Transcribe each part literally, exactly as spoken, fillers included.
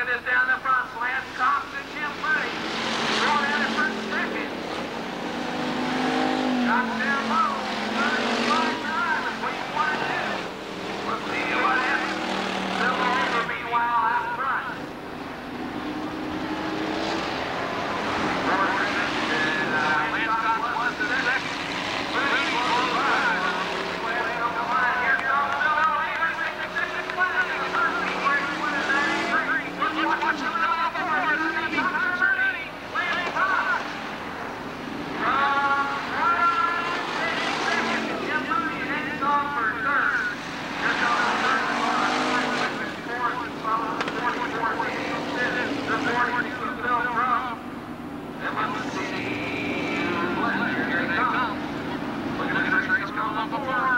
at this down the front. Lance Cox and Jim Mooney. Going out in first second. Cox down low. thirty-five nine between one and two. Let's see what happens. Silver over meanwhile out front. And uh, Lance Cox was the second. Mooney was five. Here comes Bill Avery. Watch him out for it. Lance Cox. From second, Jim Mooney heads on for third. Here comes the third one. Fourth, followed the forty-four, the forty-two of Bill Drum. And let's see. Here they come. Look at the race going on before.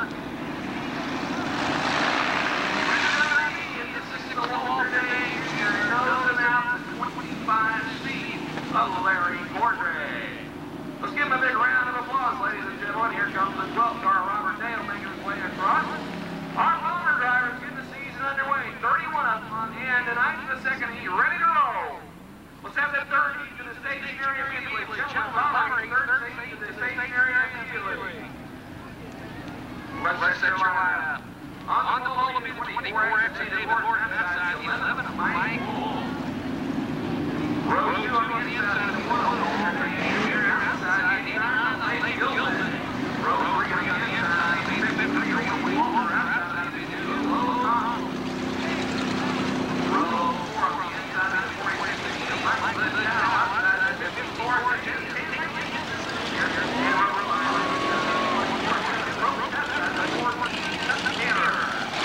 Of Larry Cordray. Let's give him a big round of applause, ladies and gentlemen. Here comes the twelfth car, Robert Dale, making his way across. Our loaner drivers get the season underway. thirty-one of them on hand tonight in the second heat, ready to roll. Let's have that third heat to the staging area immediately. Gentlemen, following third stage to the staging area immediately. West Carolina. On the pole of the twenty-four X, David Horton, that side, the eleven, Mike Bull. Row two on the inside of the one, here outside, eighty-nine, Lady Gilman. Row three on the inside, fifty-three, Walker, outside of the two, Low Tom. Row four on the inside of the forty-six, Mike Liddell, outside of the fifty-four, Jim Taylor. Here's your row line, row outside of the four, Taylor.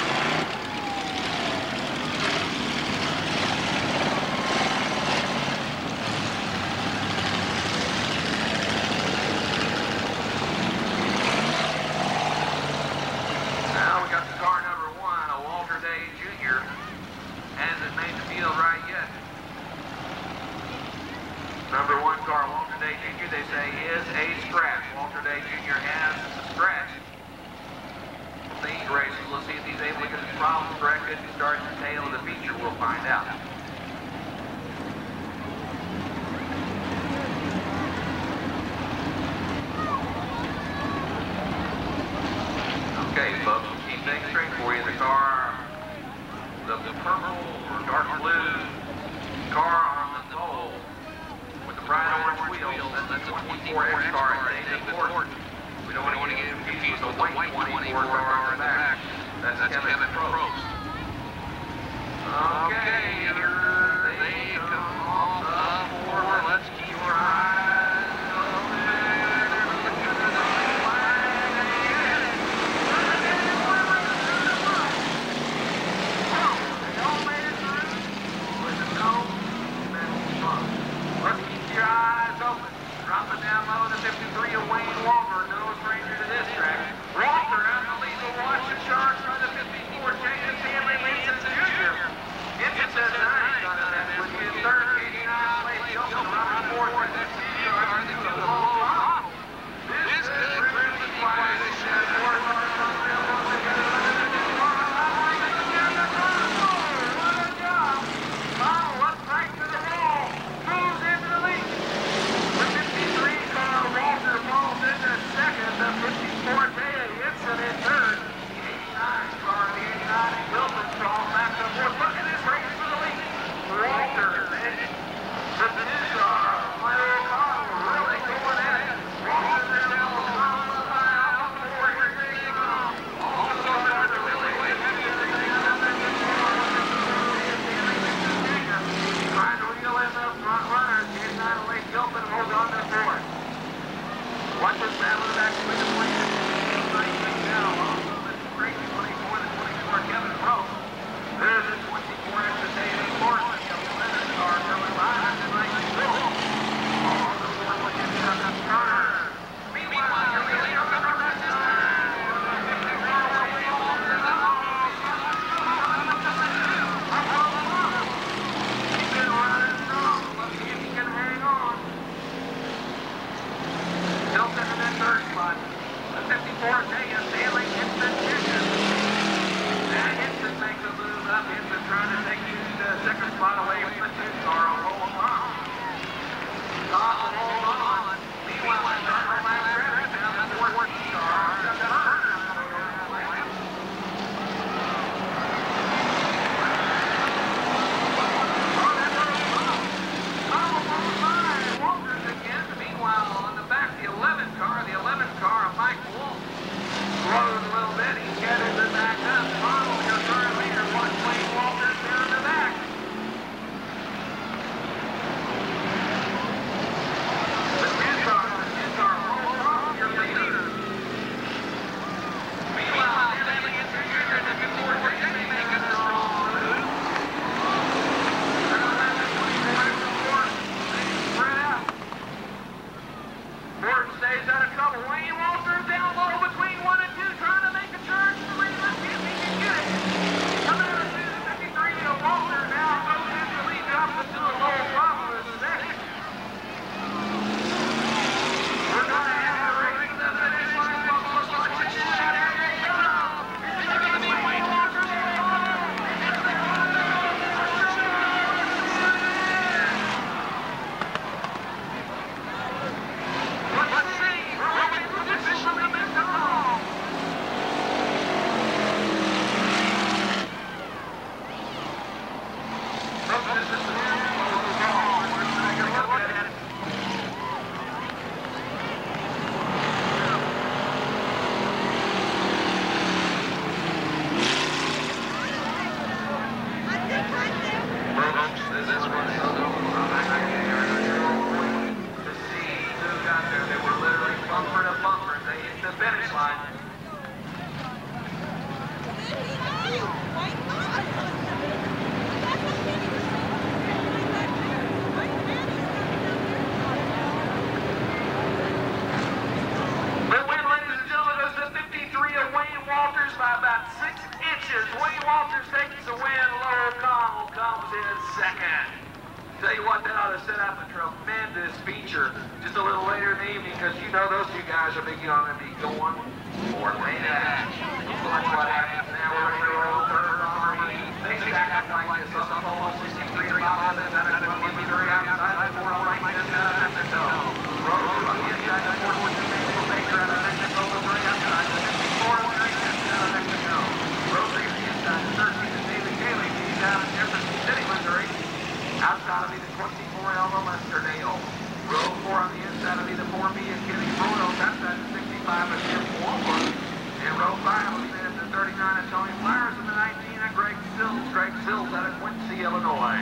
Number one car, Walter Day Junior, they say is a scratch. Walter Day Junior has a scratch. These races, let's see if he's able to get his problems corrected and start the tail of the feature. We'll find out. Okay, folks, we'll keep things straight for you. The car, the, the purple or dark blue car on the pole. Bright orange wheels, that's, that's a twenty-four X car, David Horton. We don't want to get confused with the white twenty-four car in the back. That's, that's Kevin, Kevin Probst. Okay, here they come off the four. Let's keep our eyes open. They all made it through. With the nose, let's keep your eyes open. Dropping down low to fifty-three of Wayne Walker, no stranger to this track. Walker out to lead the watch and charge by the fifty-four, Jacob Stanley Vincent Junior Into Tell you what, that ought to set up a tremendous feature just a little later in the evening, because you know those two guys are big on to be going for that. So that's what happens now. We're ready to roll third on the they stack up like this on the pole, sixty-three and Bob Evans out of twenty, Missouri outside the four, right this out of Mexico. Rose on the inside, the four, fourteen, Maple Baker out of Mexico, Missouri outside the fifty-four, Missouri out of Mexico. Rose on the inside, the thirteen, and David Cayley, he's out of Jefferson City, Missouri. Outside of me, the twenty-four, Elma Lesterdale. Row four on the inside of me, the four B and Kenny Royals. Outside the sixty-five of Jim Walker. And row five was in the thirty-nine of Tony Flowers and the nineteen of Greg Sills. Greg Sills out of Quincy, Illinois.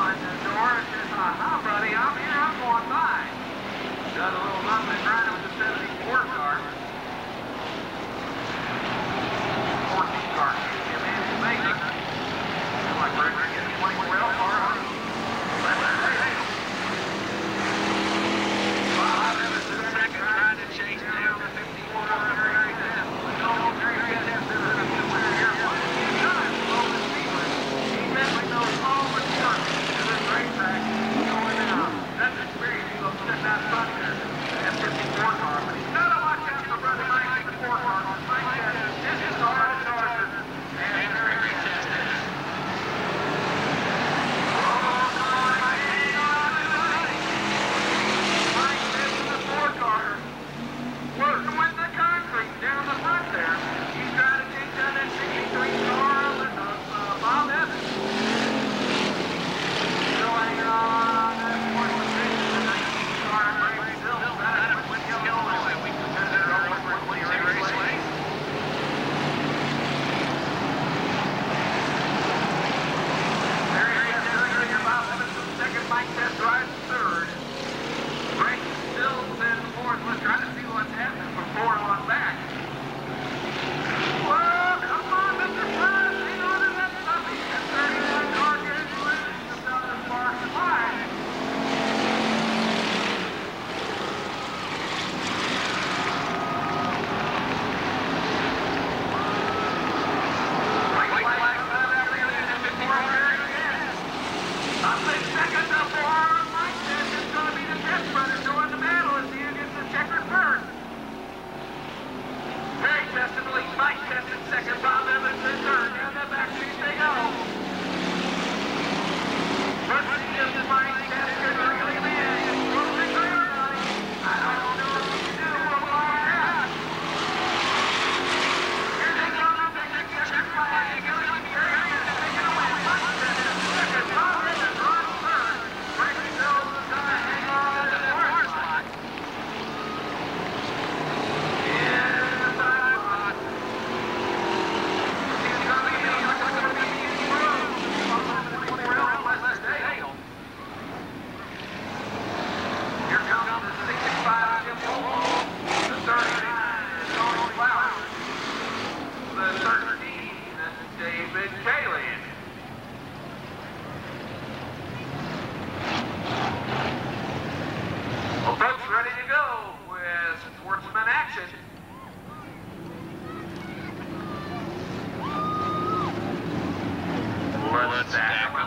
Got a little nothing right with the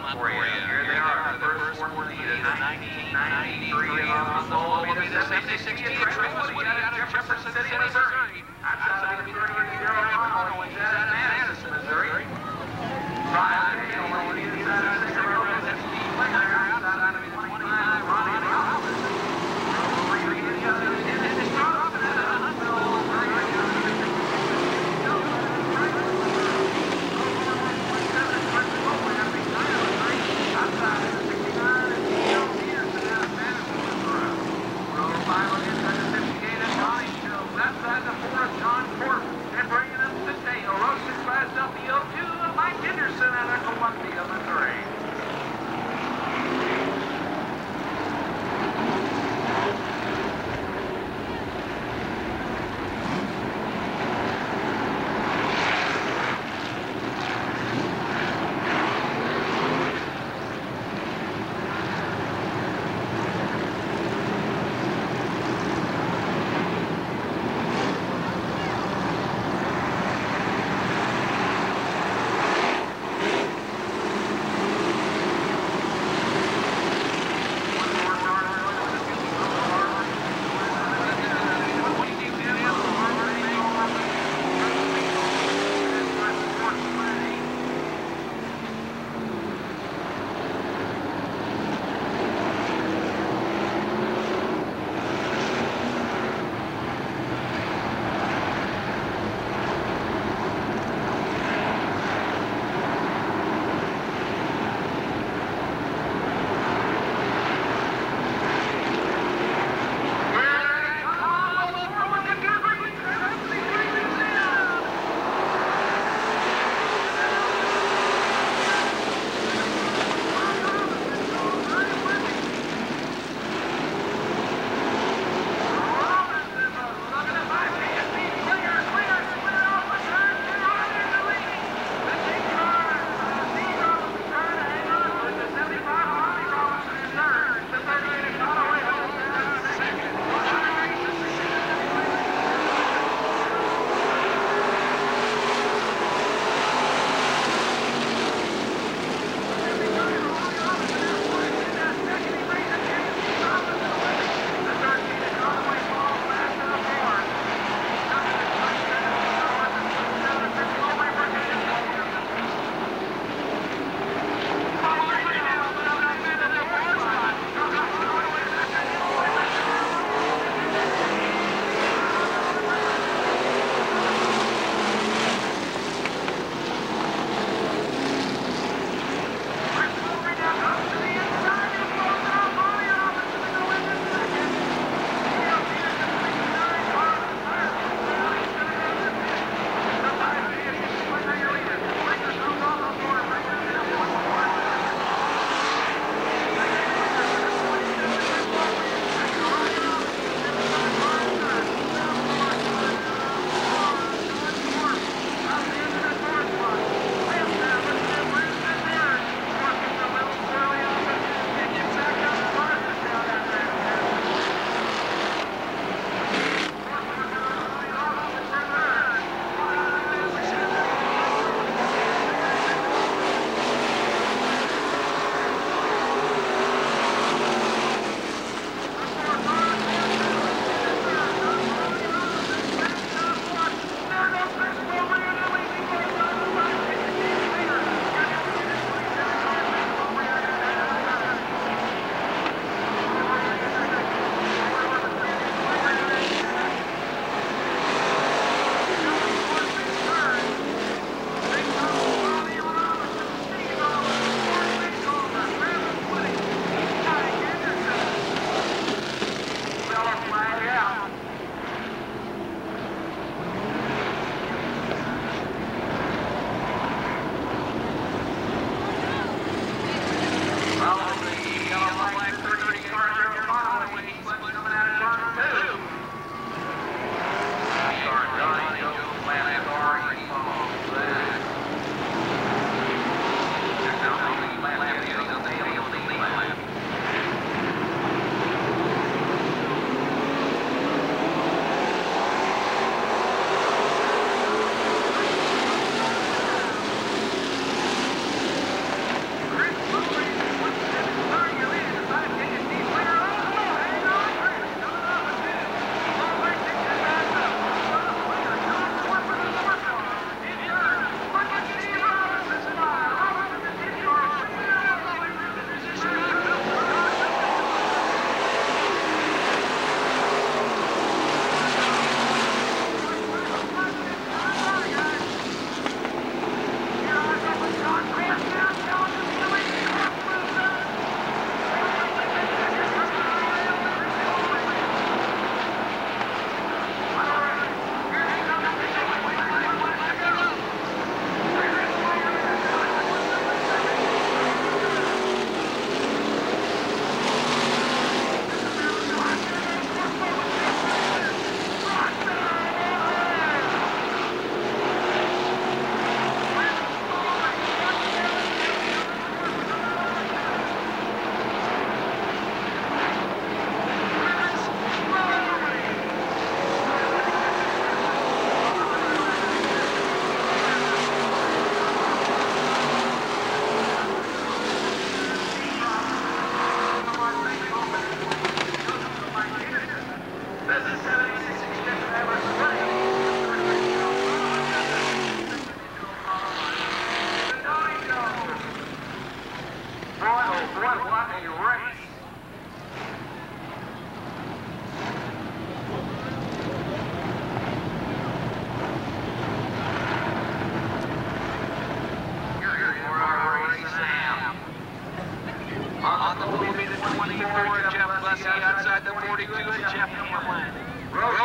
for you. Here they are, the first one will be the nineteen ninety-three on the pole will be the seventy-six Kia Tripoli out of Jefferson City, Missouri. Outside of the thirty-eight Carolina, he's out of Madison, Missouri. Five Dale will be inside of the Road that's Steve Winger, outside of twenty-five Ronnie Rollins. Thank you.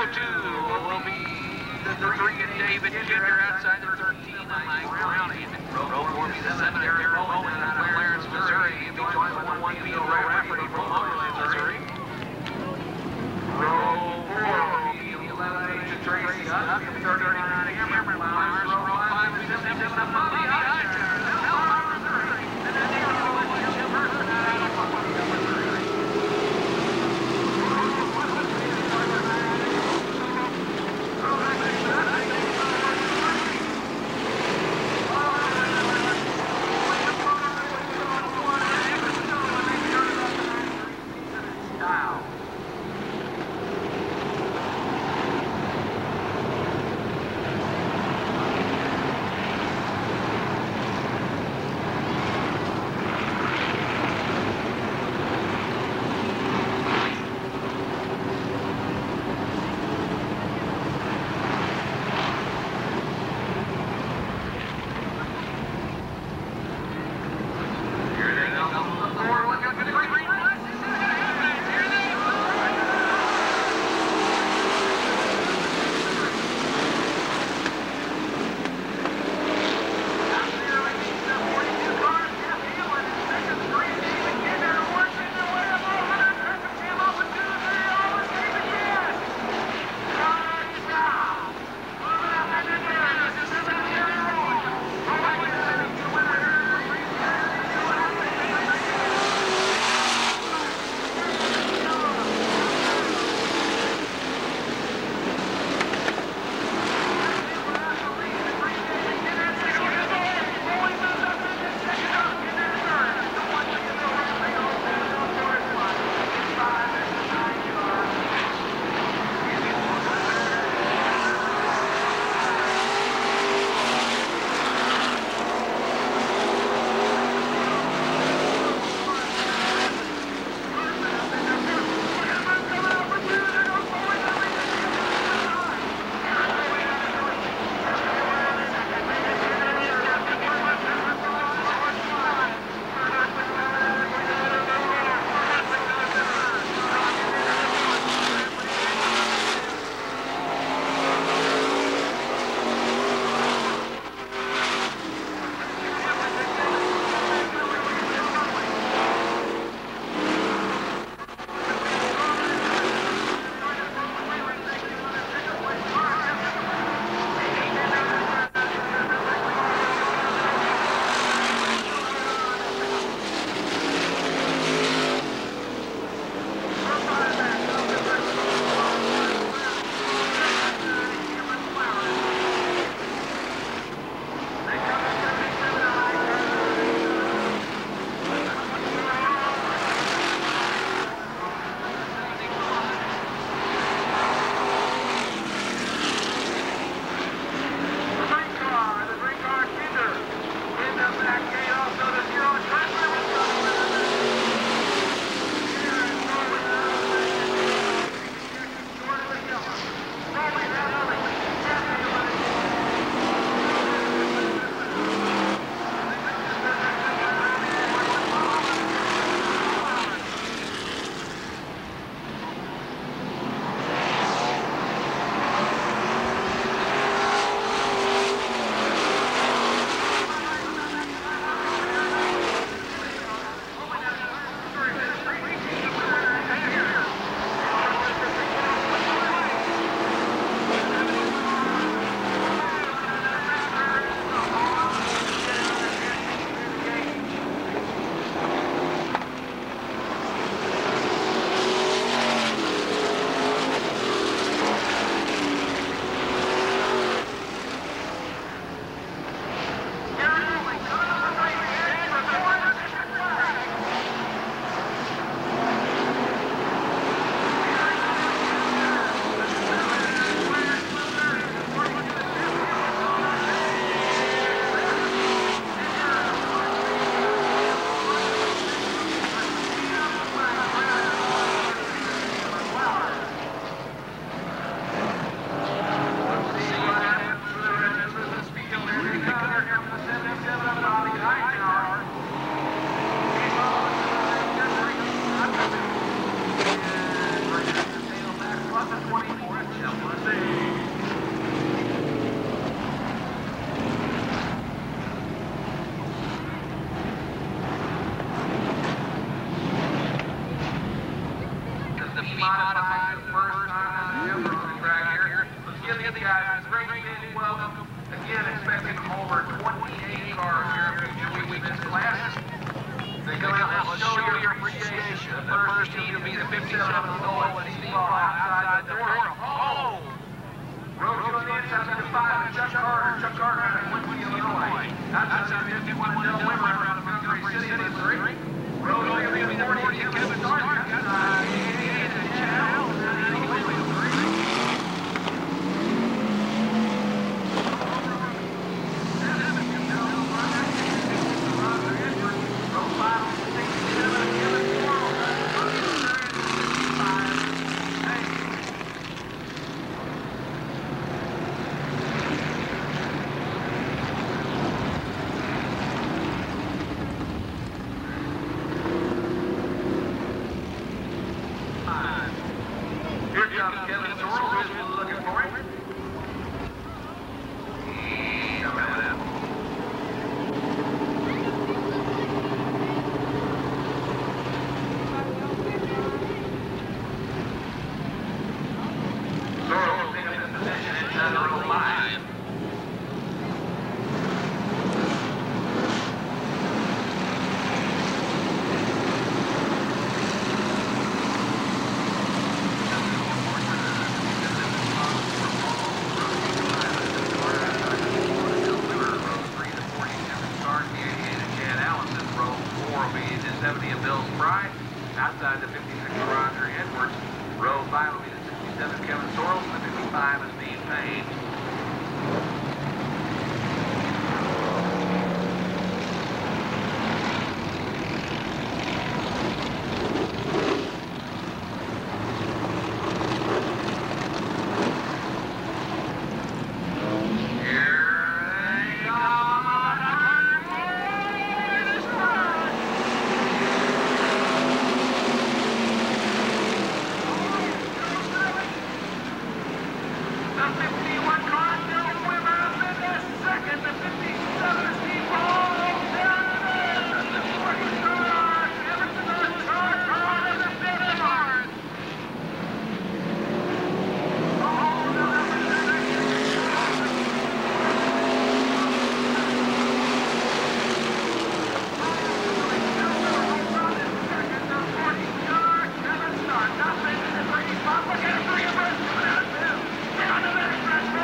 oh two will be the three and David Kinder outside the thirteen on Mike Browning. Row four will be the seven and Derek Bowman out of Clarence, Missouri. He'll be joined by one one Beal Rafferty from Moberland, Missouri. Row four will be the eleven Agent Tracy Hutt, the thirty-nine Cameron Myers. Row five will be the seventy-seven Bobby Hightower. And then the other one is Jim Burton out of Montgomery. again, guys. It's great to be welcome. Again, expecting over twenty-eight cars here in future weeks in this class. They come out and show your appreciation. The first team will be the fifty-seven Gold Steve Ball outside the door. Oh! Road to the inside of the five, Chuck Carter. Chuck Carter out of Quincy, Illinois. Outside the fifty-one, Del Weber out of Montgomery City, Missouri. Road to the forty, Kevin Sargent. Outside Indiana, Chad Allen. Outside the fifty-six, Roger Edwards. Row five will be the sixty-seven, Kevin Sorrells. The fifty-five is Dean Payne. Look at the three of us.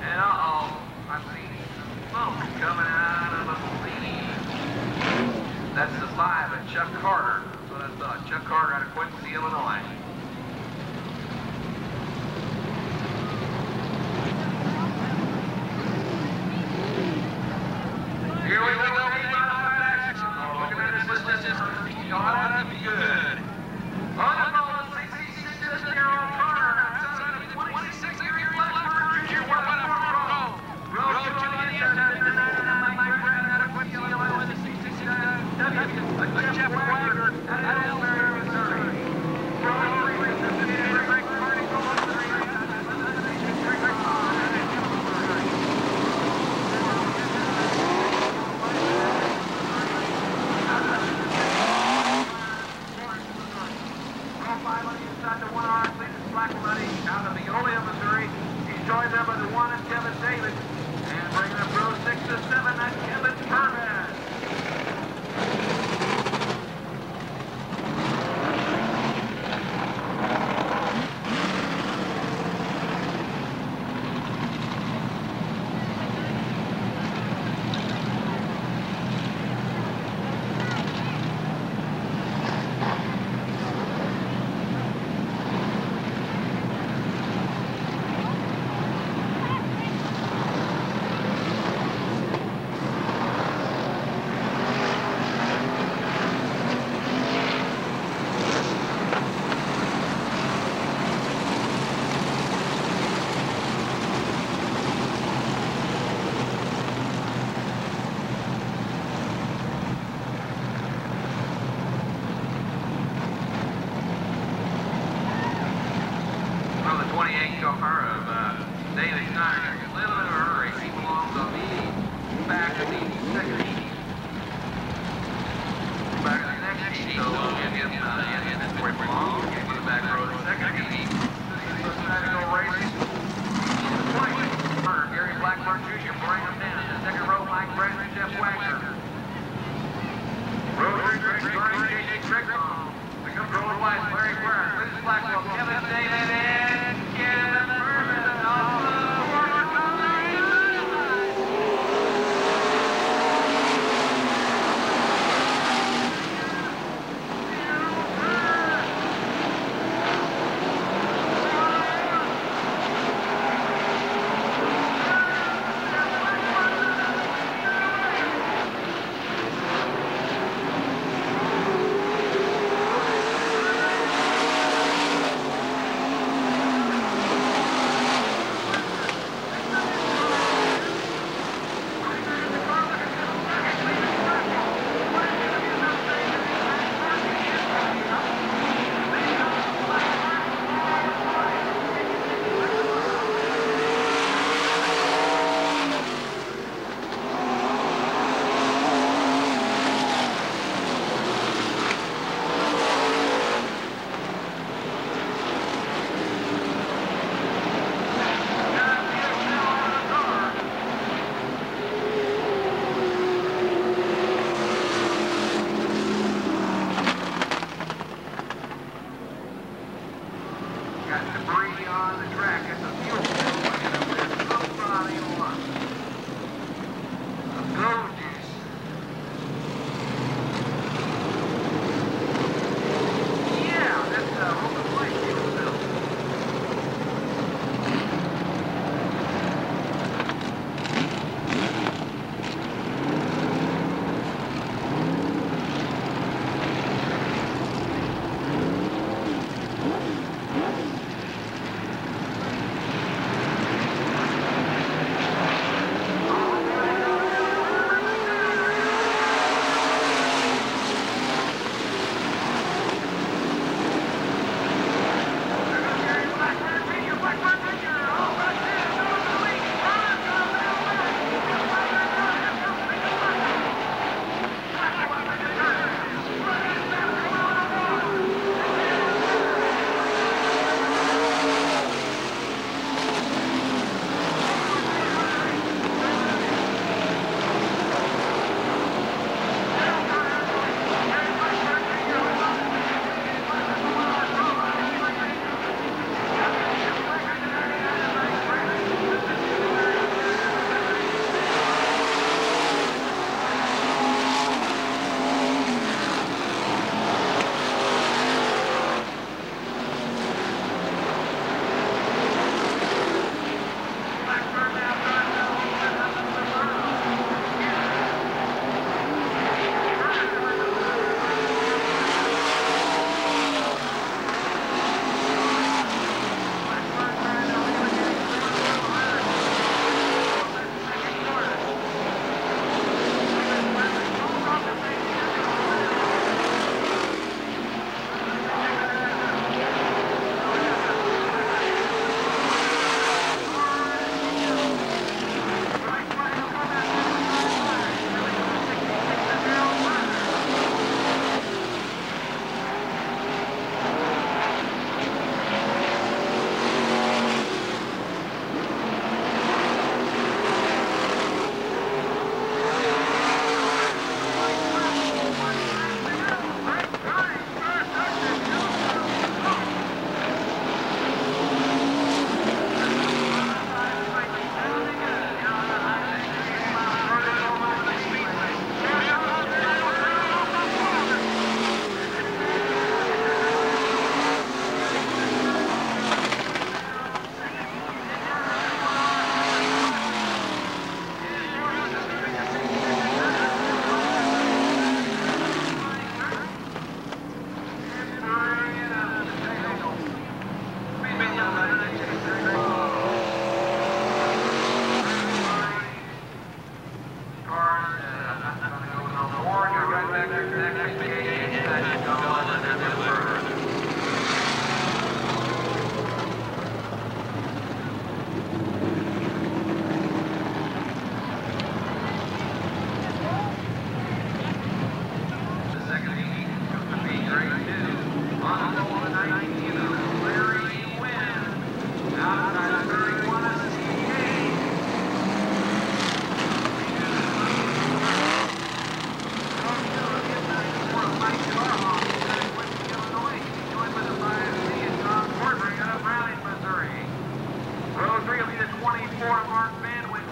And uh-oh, I see smoke coming out of a lead. That's the five at Chuck Carter. That's what I thought. Chuck Carter out of Quincy, Illinois. Here we go, modified action. Oh, looking at this list, y'all have to be good. On the ball, sixty-six, Darryl Carter, outside of twenty-six, Gary Blackburn, Junior, one up for row. Row to the end, Mike Brown out of Quincy, Illinois, the sixty-six, W, Jeff Wagner out of Elmira, Missouri. Row three, Greg Carney, row three, out of Eola, Missouri. He's joined there by the one and Kevin Davis. And bringing up row six to seven, that's Kevin Purvis. twenty-eight car of uh, David Snyder. A little bit of a hurry. He belongs on the back of the second heat. Back of the next heat, so we'll give him uh, in this where he belongs. We'll give him the back row of the second heat. So trying to go racing. twenty. Gary Blackburn Junior bring him down. The second row, Mike Brett and Jeff Wagner. Row three, Greg Carney, J J Trickbaum. The control white, Larry Brown. Lucas Blackwell, Kevin Davis, and Kevin Purvis off the corner.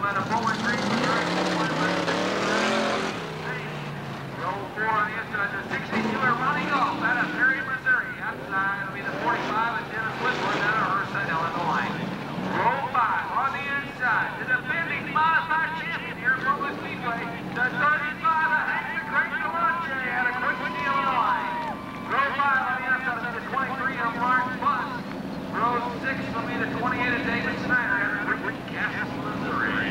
out of Bowling Green, Missouri. Row four on the inside. The sixty-two-er running off out of Perry, Missouri. Outside it'll be the forty-five of Dennis Whitworth out of Hearst, Illinois. Row five on the inside. The defending modified champion here at Brooklyn Speedway. The thirty-five of Hank the Great Galanche out of Quincy, Illinois. Row five on the outside will be the twenty-three of Mark Bus. Row six will be the twenty-eight of David Snyder out of Castle, Missouri.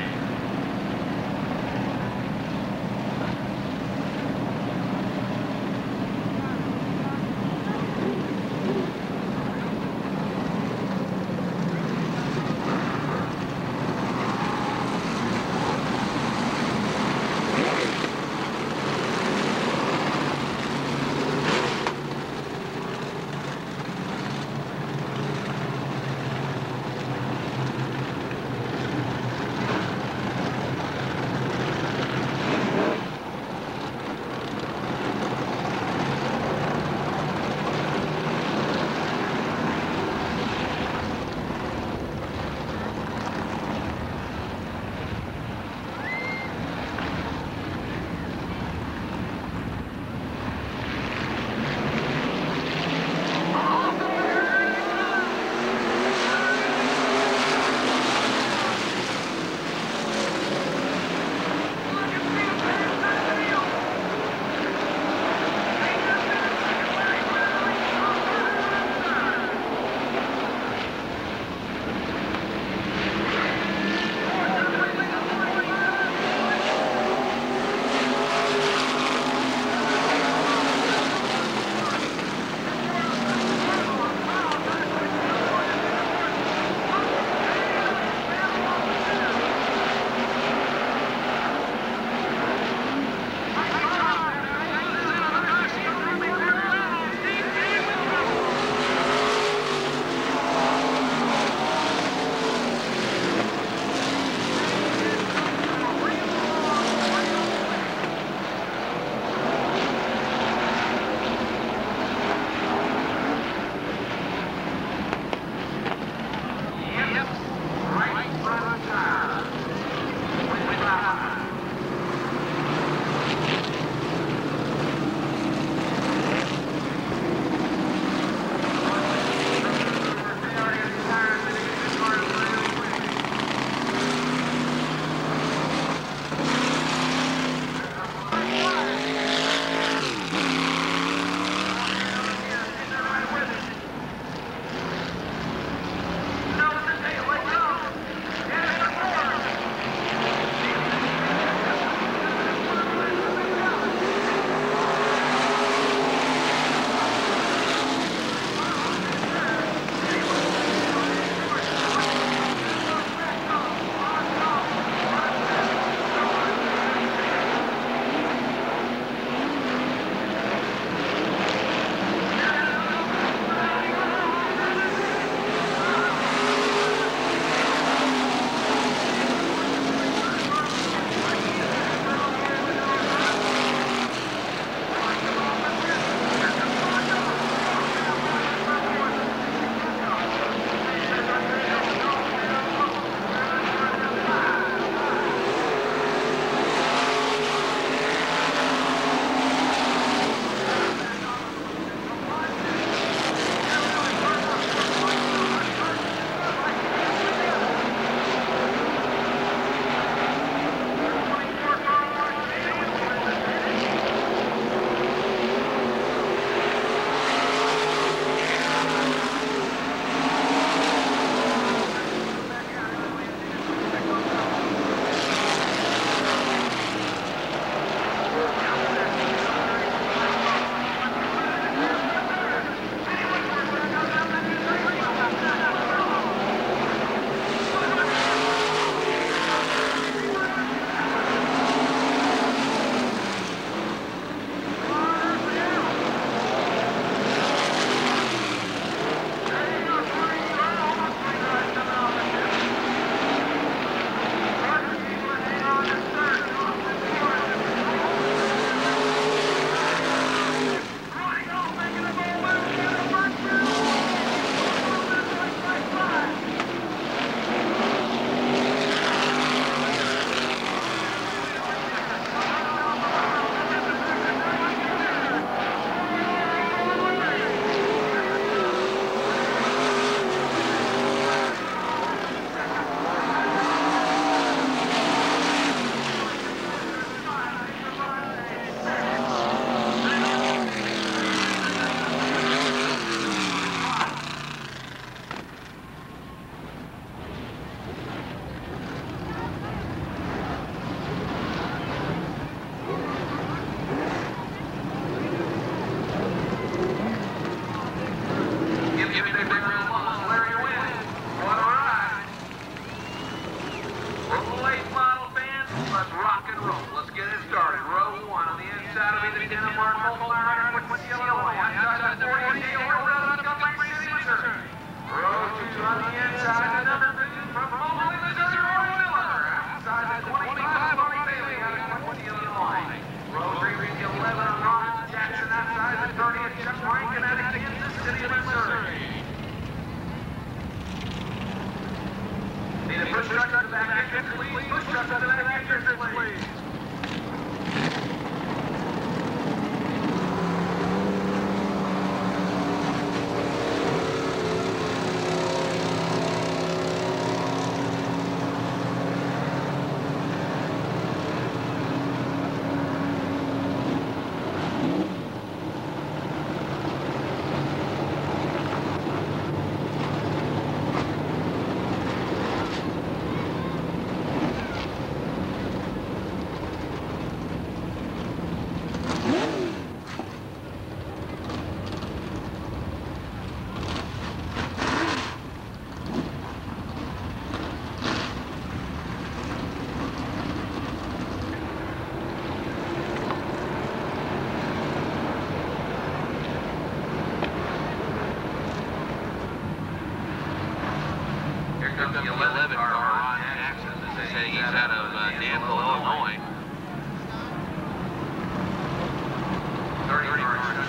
Late model fans, let's rock and roll. Let's get it started. Row one on the inside will be the Denim Mark Multiplier with the yellow line. Outside the forty, the yellow line on the City, Missouri. Row two on the inside, the number two from Moberly, Missouri, Roy Miller. Outside the twenty-five, Roy Bailey out of the yellow line. Row three, the eleven, Ron Jackson. Outside the thirty, Chuck Rankin out of Kansas City, Missouri. Need a push truck to the back entrance, please. Push truck to the back entrance, please. The eleven car, Ron Jackson, said he's out of uh, Danville, Illinois. thirty cars,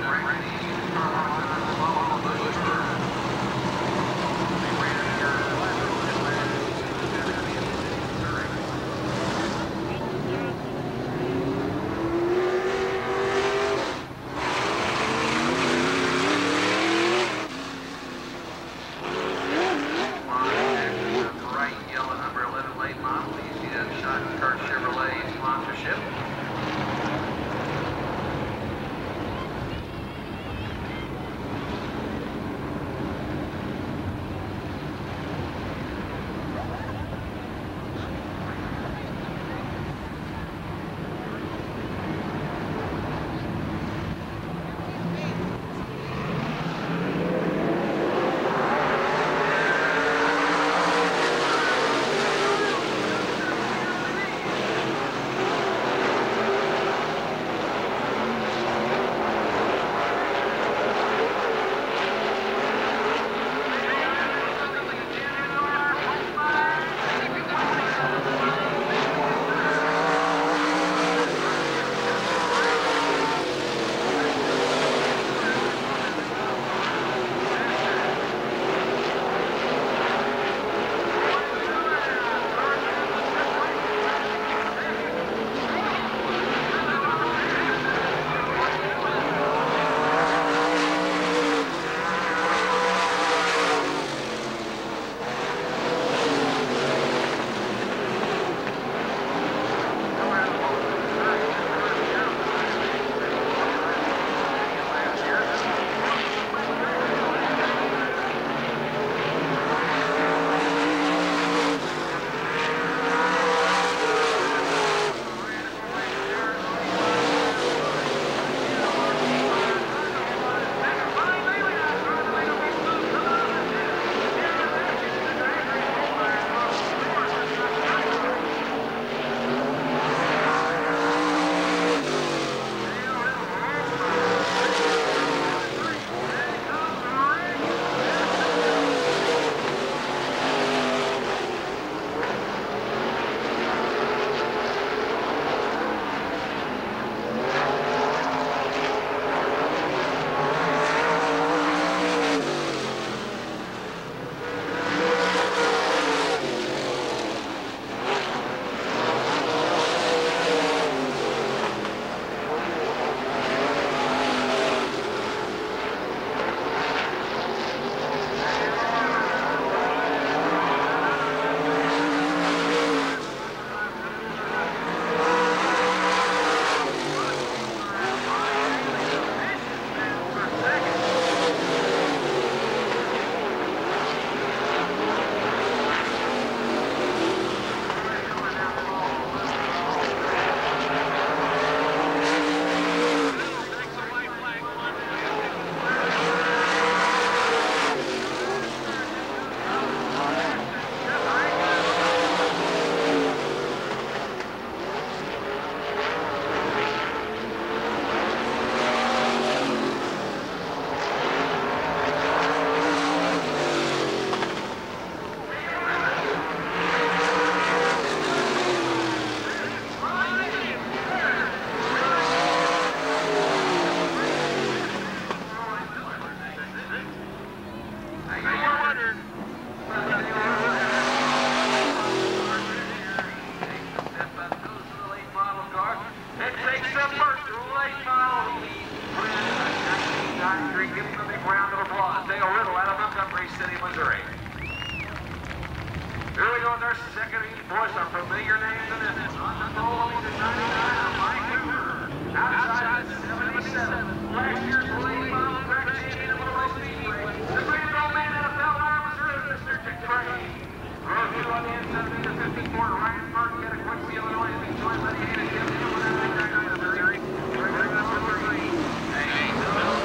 some bigger names than this. On the pole, he's at ninety-nine of Mike Hoover. Outside is seventy-seven. Last year's late model track champion of Little Rock Speedway. The great old man out of Bellmawr, Missouri, Mister Dick Crane. Row two on the inside of the fifty-four. Ryan Martin got a quick seal Illinois. Is being joined by the eight of Jim Hill and that guy out of Missouri. Right number three. Hey, Bill.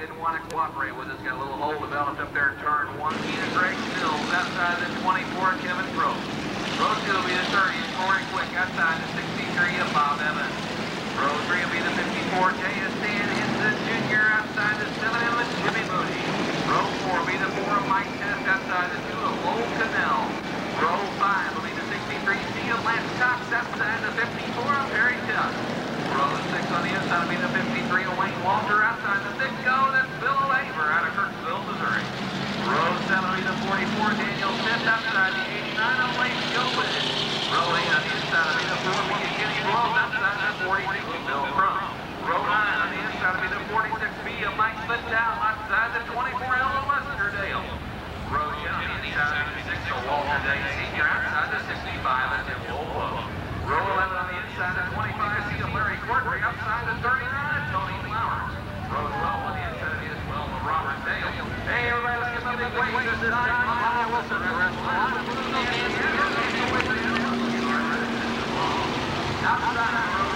didn't want to cooperate with us. Got a little hole developed up there in turn one. Keena Greg Stills outside the twenty-four, Kevin Crow. Row two will be the thirty, Corey Quick outside the sixty-three of Bob Evans. Row three will be the fifty-four, J S Dan Hinson Junior outside the seven of Jimmy Moody. Row four will be the four of Mike Test outside the two of Lowell Cannell. Row five will be the sixty-three, C of Lance Cox outside the fifty-four of Perry Tuck. Row six on the inside will be the fifty-three of Wayne Walter outside the six go. That's Bill Laver out of Kirksville, Missouri. Row seven will be the forty-four, Daniel Smith outside the eighty-nine of Lane Gilbert. Row eight on the inside will be the four B of Kenny Blow outside the forty-two of Bill Crump. Row nine on the inside will be the forty-six B of Mike Slidown outside the twenty-four L of Westerdale. Row ten on the inside will be the six of Walter Day Senior outside the sixty-five of Tim Wolfo. Row eleven on the inside of twenty-five C of Larry Courtney outside the thirty-nine of Tony Flowers. Row twelve on the inside of the twelve of Robert Dale. Hey everybody, let's give a big wave to this time. Lyle Wilson, outside row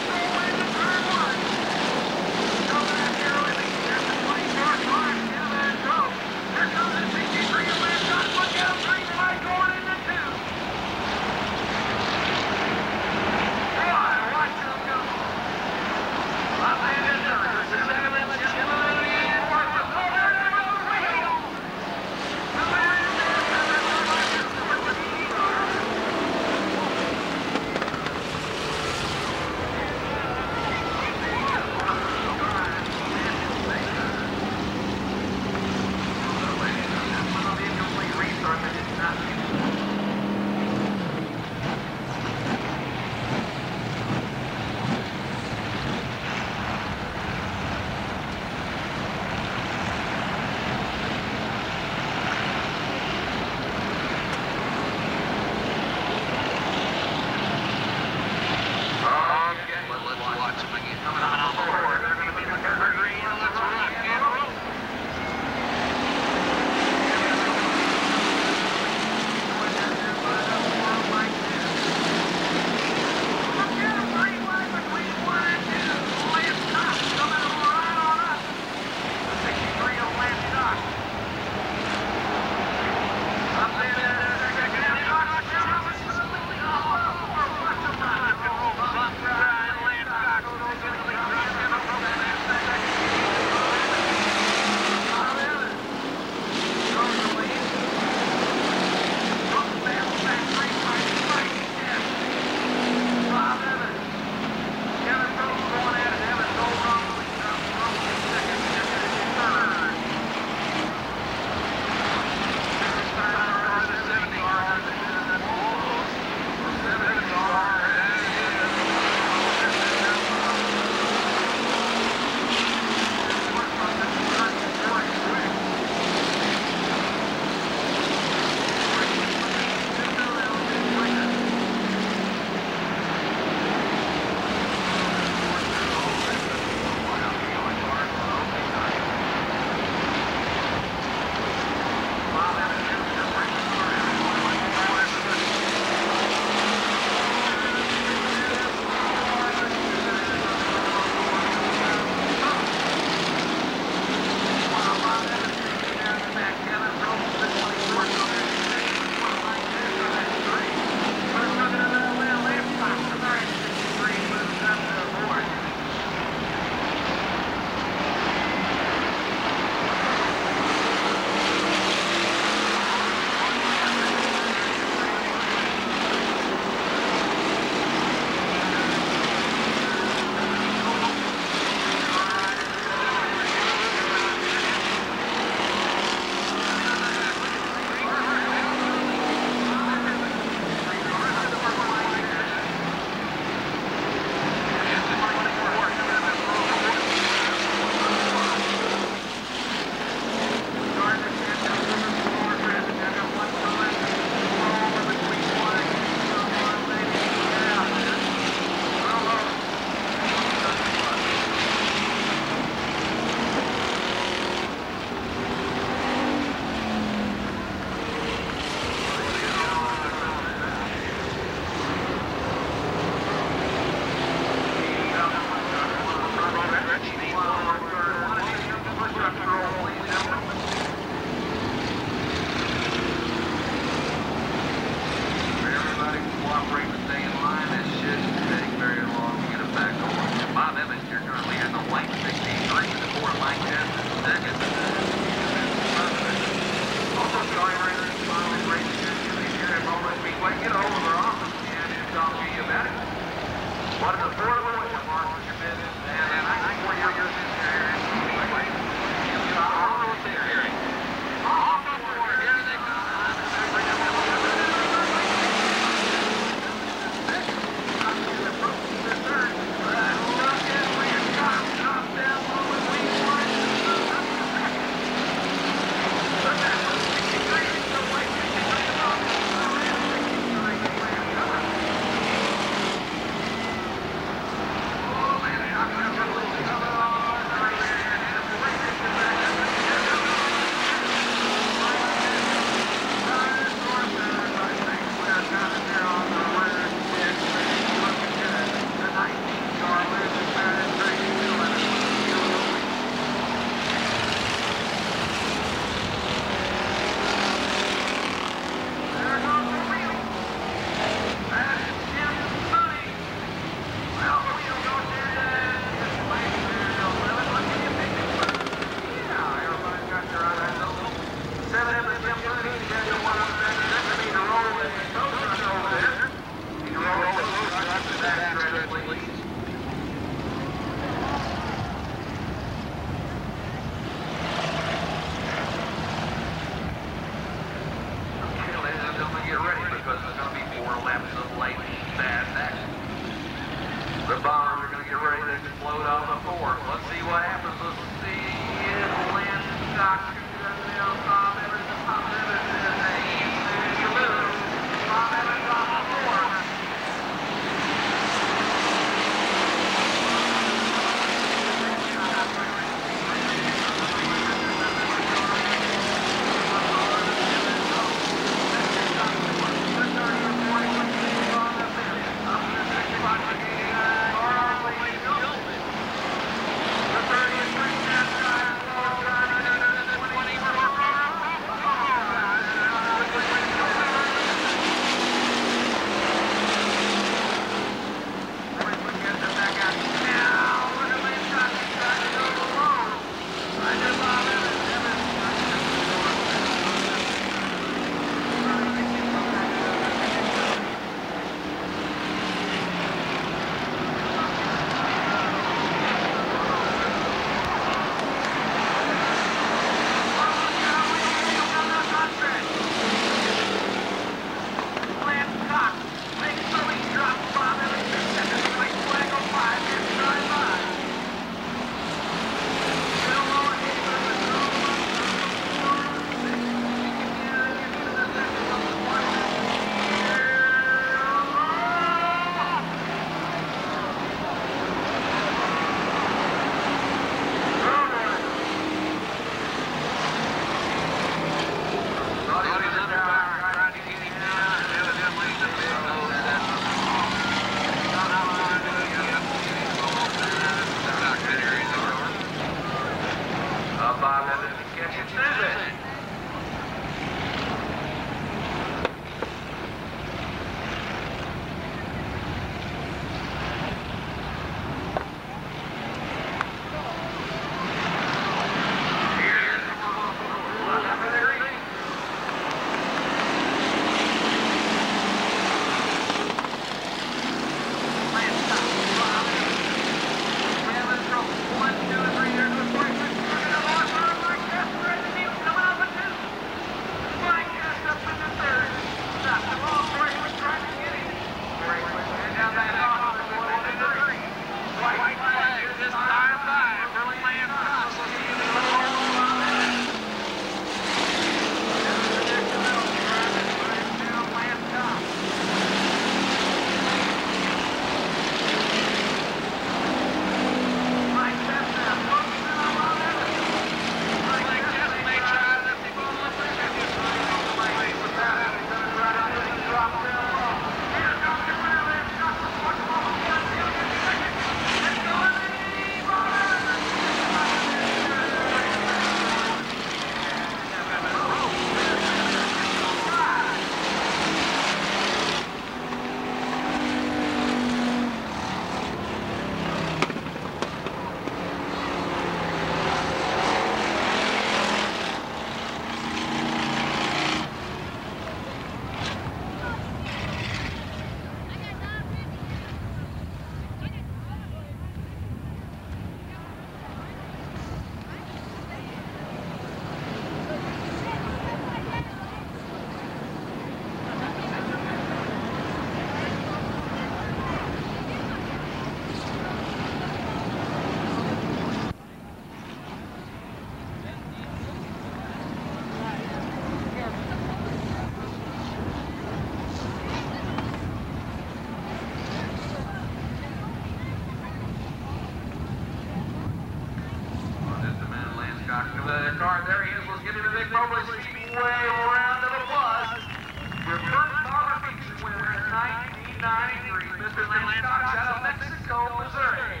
the car. There he is. Let's give him a big Mobley Speedway round of applause. Your first power feature winner in nineteen ninety-three, Mister Lance Cox out of Mexico, Missouri.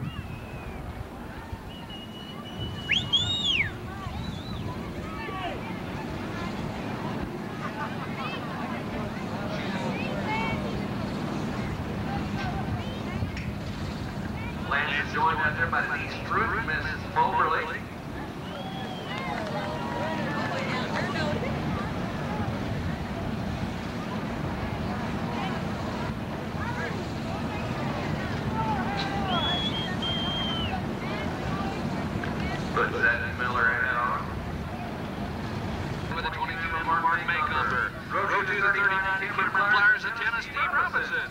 Lance is joined out there by Denise Struth, Missus Moberly. Put Zed Miller ahead on. With a twenty-two Mark Maycomber. Road two, the thirty-nine Cameron Flowers and tennis, Steve Robinson.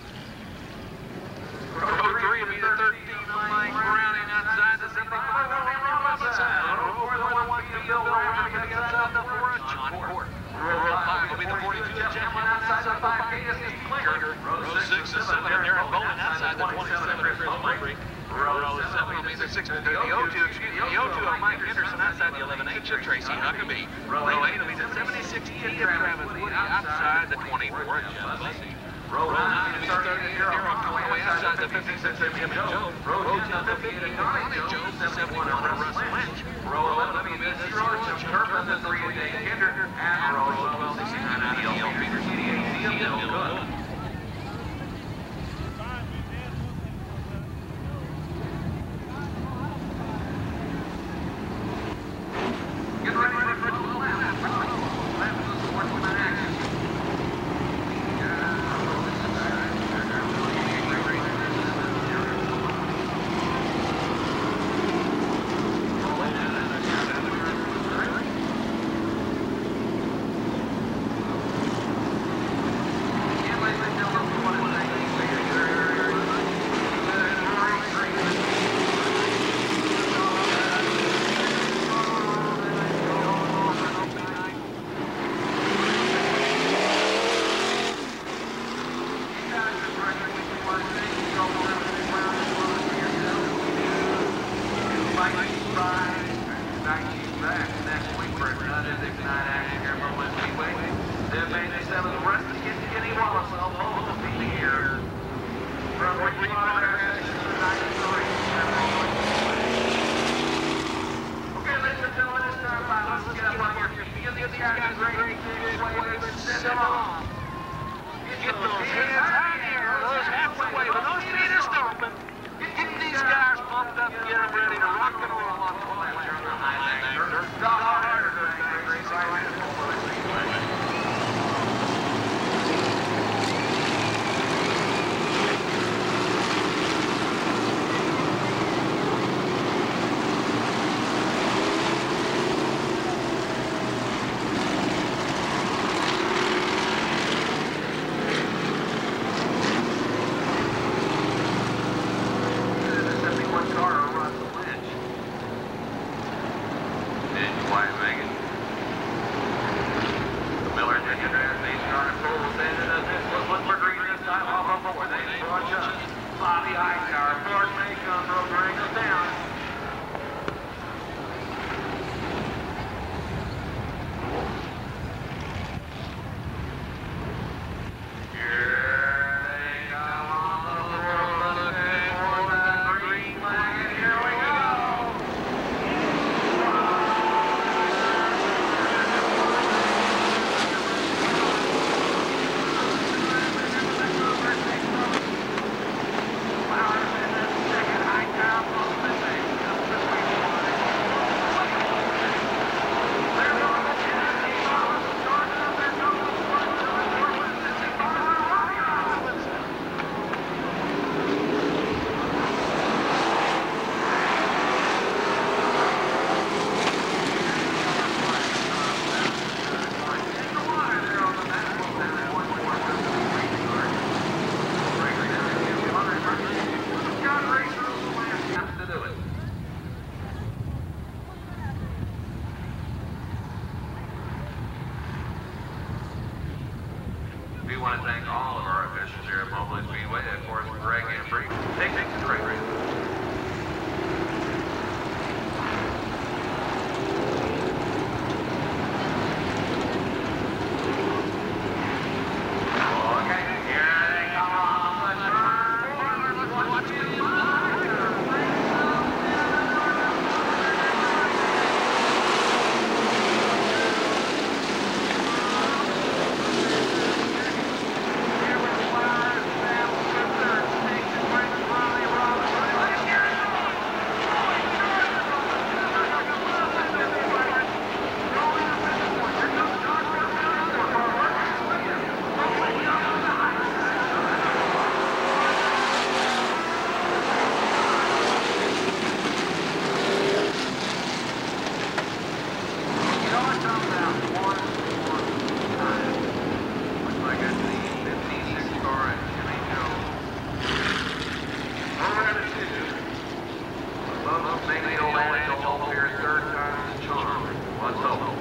Road three will be the thirteen Mike Browning outside the seventy-five, William Robinson. Road four, the one one Bill Rogers outside the four, John Court. Road five will be the forty-two Champlin outside the five, K S D Klinger. Road six and seven, Aaron Bowman outside the twenty-seven, Chris Mulberry. Row seven will be the six, the O two, excuse me, the O two of Mike Henderson outside the eleven H of Tracy Huckabee. Row eight will be the seventy-six E of Travis Woody outside the twenty-four, Jeff Bussey. Row nine will be the thirty-eight Darryl Conway outside the fifty-six of Jim Jones. Row ten will be the Connie Jones, the seventy-one of Russell Lynch. Row eleven will be the zero of Turpin, the three of Dave Kinder, and row twelve, sixty-nine of Neil Peters, eighty-eight of Neil Good. Get ready for the lap. Lap is the sportsman action. want to thank all of our officials here at Mobley Speedway, of course, Greg and Bree. Thank you, Greg. third time's a charm. Let's hope.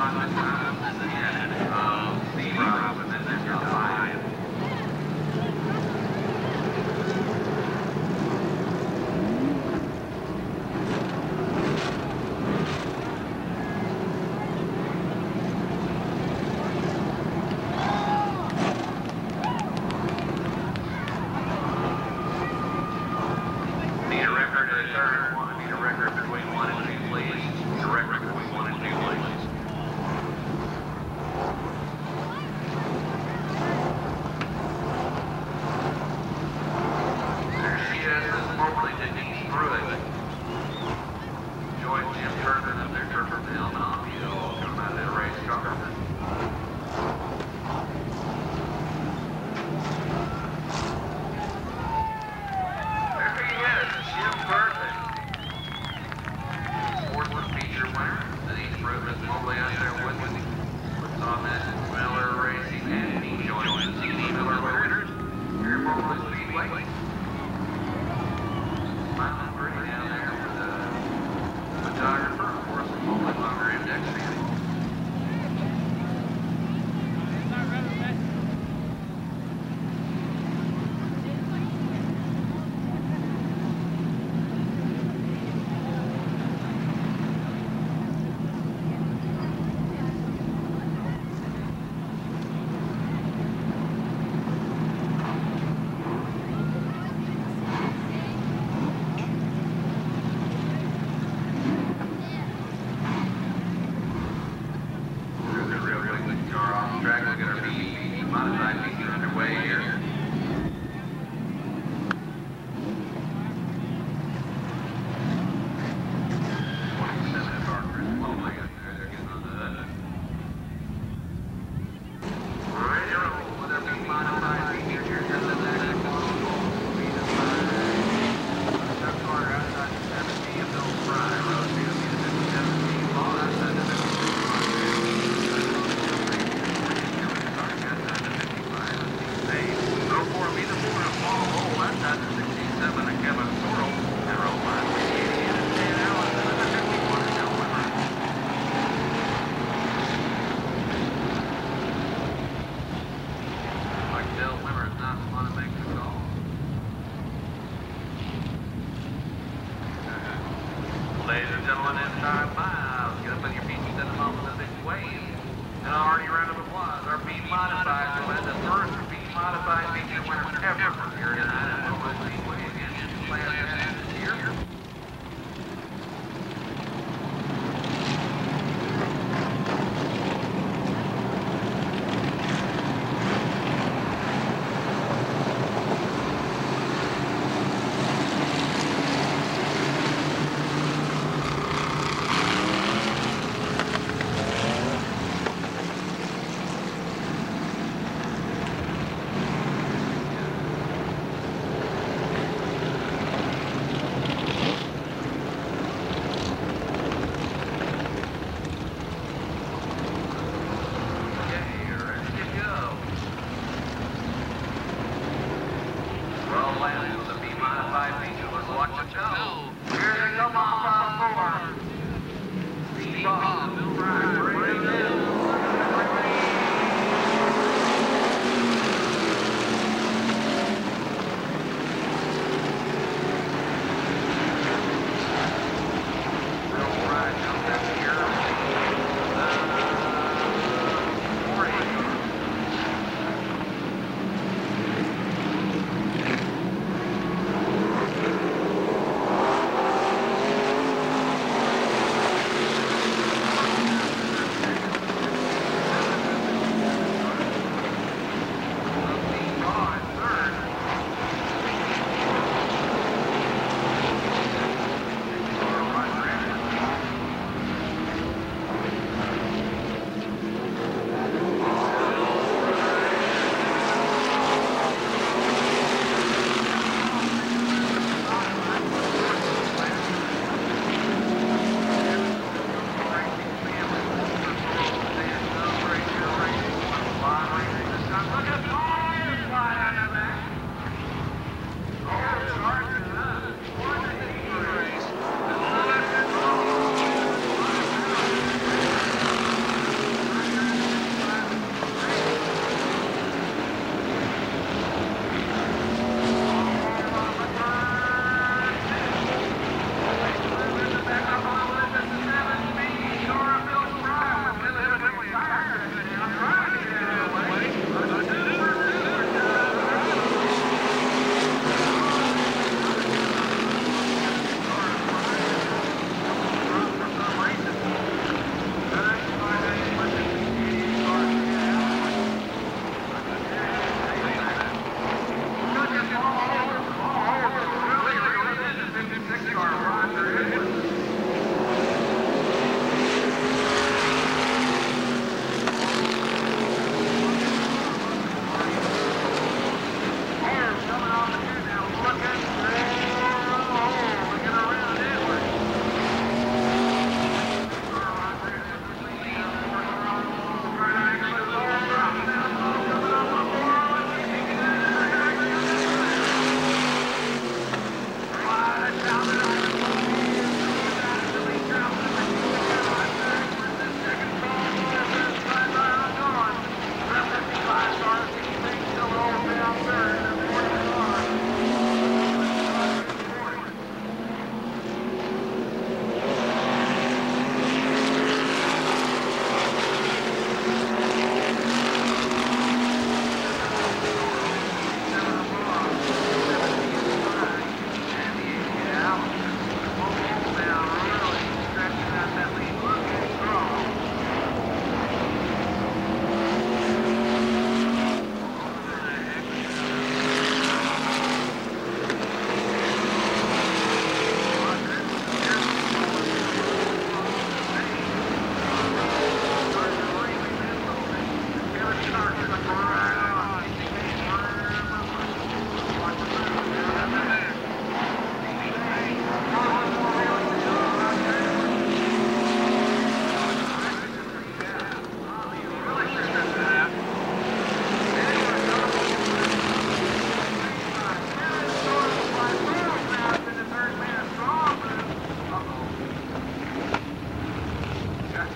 Robin, and uh, Steve Robin, and then your five. Need a record at third and one. Need a record between one and two, please. Need a record between one and two, please. There she is, this Mobley Denise Pruitt. Join Jim Turner up there, Turner down on you. Come out of that race car. There he is, Jim Turner. Sportsman feature winner. Denise Pruitt, Miss Mobley out there with me. What's on that Miller Racing, and he joins the C D Miller winners. Here at Mobley Speedway. Smiling pretty down there for the photographer, of course, the Mobley Motor Index fan.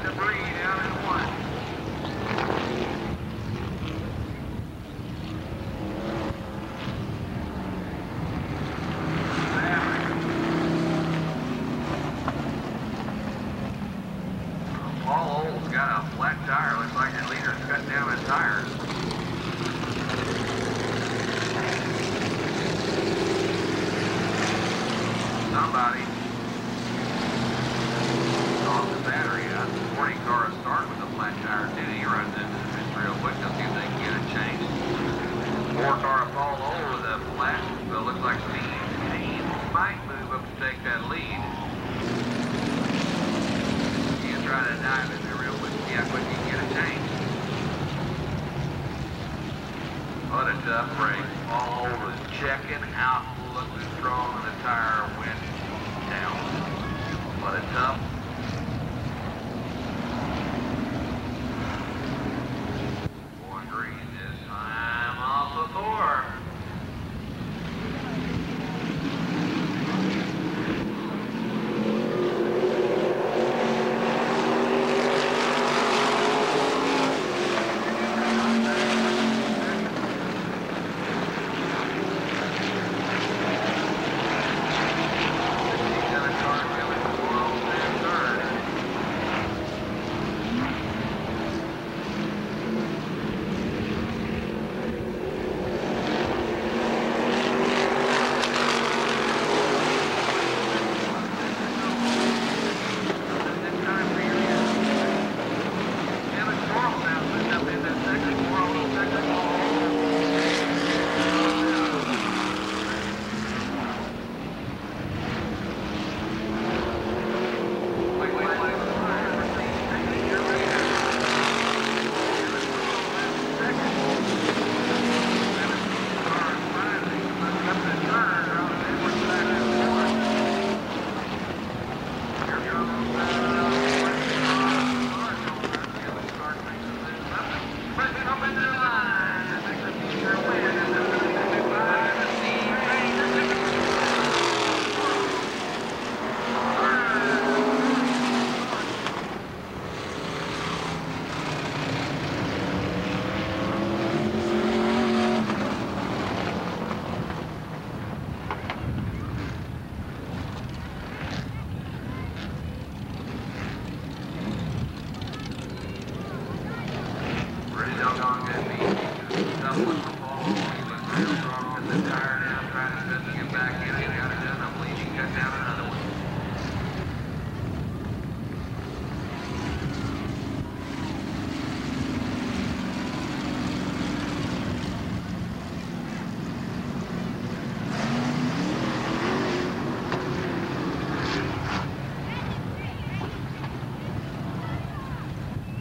debris down in one. Paul Old's got a flat tire. Looks like his leader's cut down his tires. Somebody off the battery. A sporting car start with a flat tire too. He runs into this real quick. Let's see if they can get it changed. Four car Paul Old with a flat. So it looks like Steve Haynes might move up to take that lead. He's trying to dive in there real quick. See how quick he can get it changed. What a tough break. Paul Old was checking out, looking strong, and the tire went down. What a tough. Boy Green this time off the four.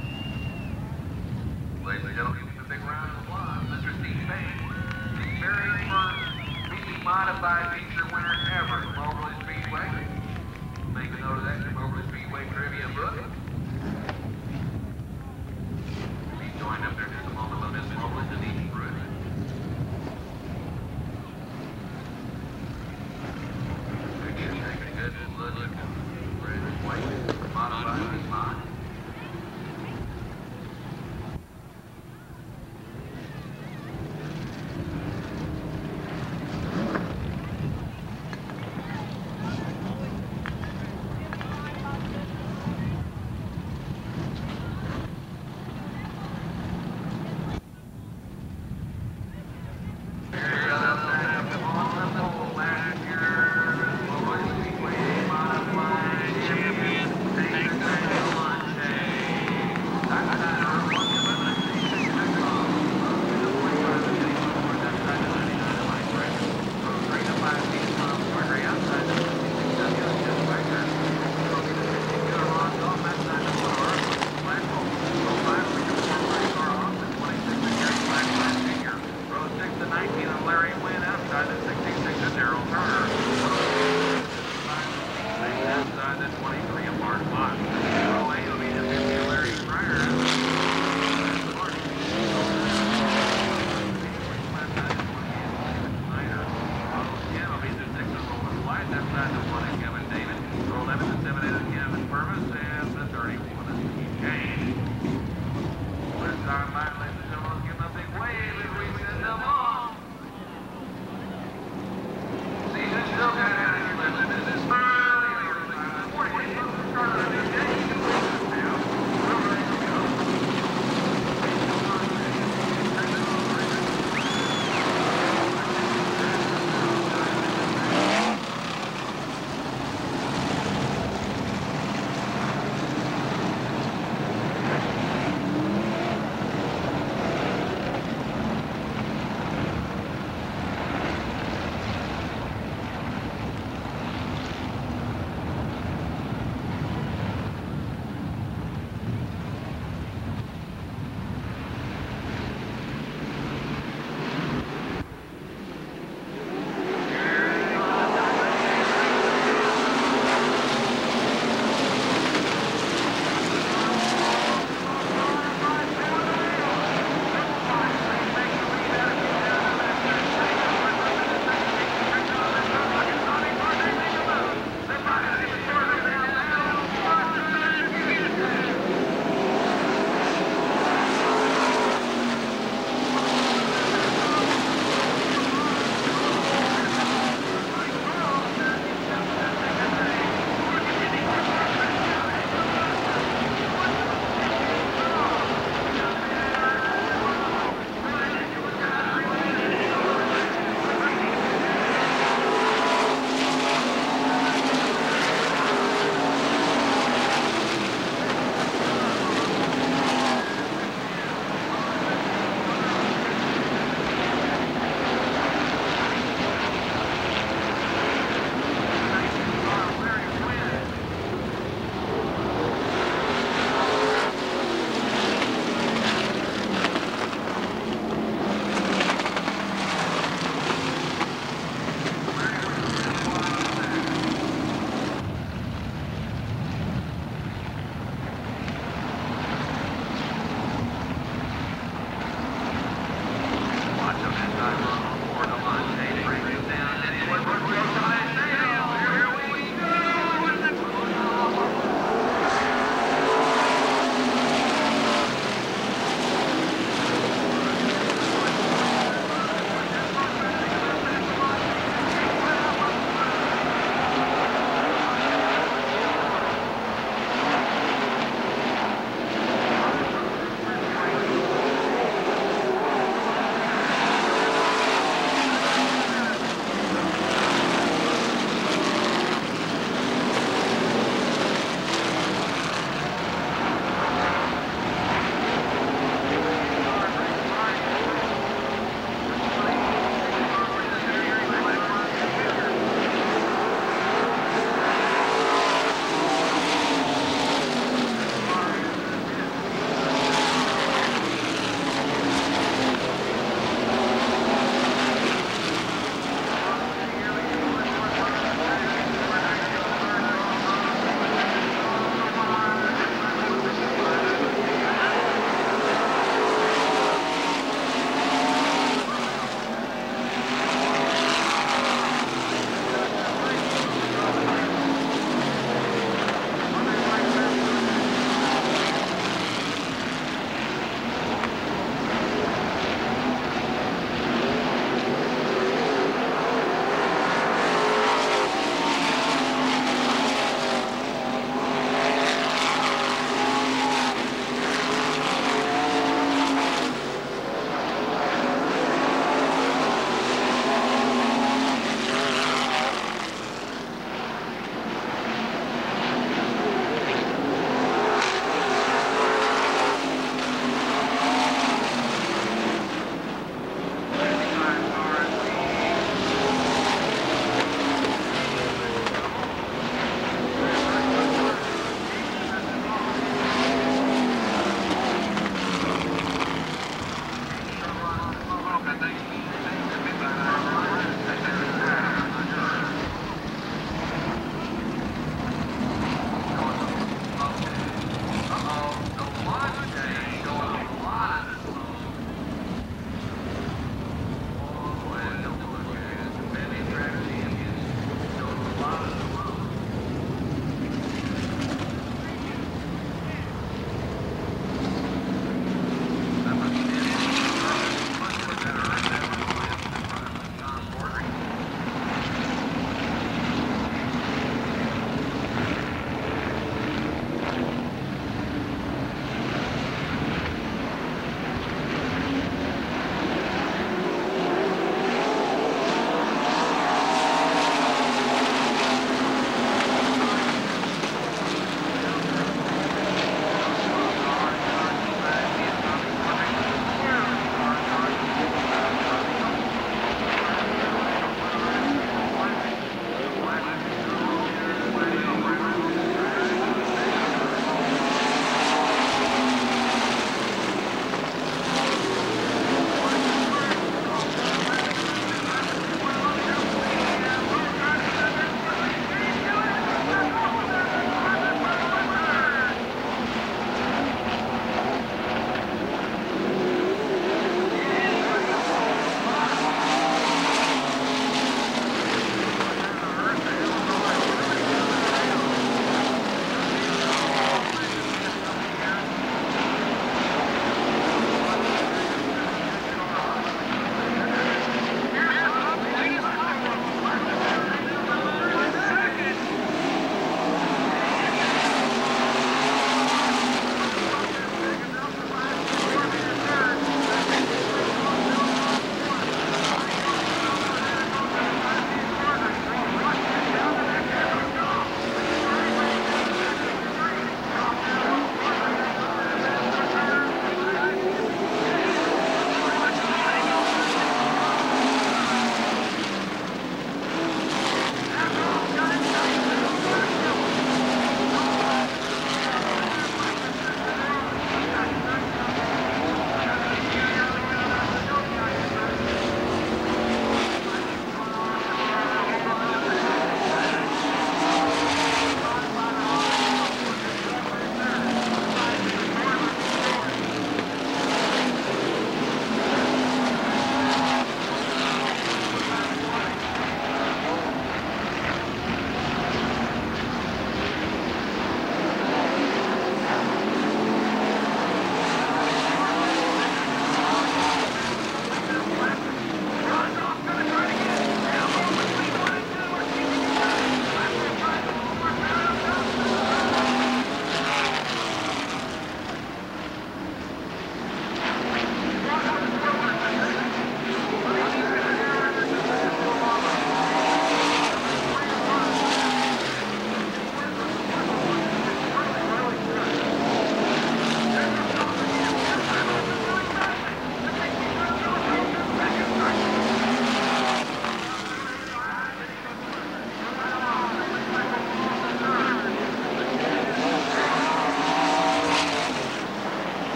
Ladies and gentlemen, give him a big round of applause, Mister Steve Payne. Very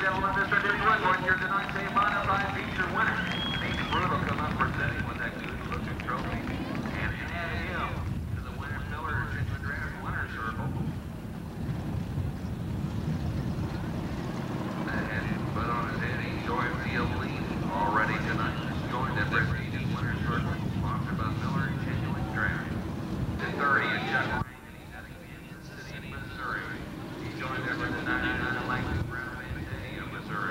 gentlemen, Mister Diddy Woodward, your tonight's A Minor Pride feature winner. Nate Bruto will come up presenting with that good looking trophy. And add him to the winner's Miller Genuine Draft winner's circle. That had him put on his head. He's joined the elite already tonight. He's joined that prestigious winner's circle. Sponsored by Miller Genuine Draft. The thirty is Chuck Rankin. He's out of Kansas City, Missouri. He joined there with the ninety-nine Langton Brown Van Day of Missouri.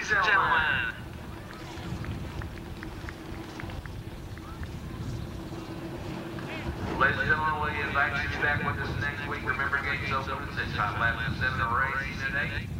and gentlemen. Ladies and gentlemen, we invite you back with us next week. Remember, gates open at six, hot laps at seven, or racing at eight.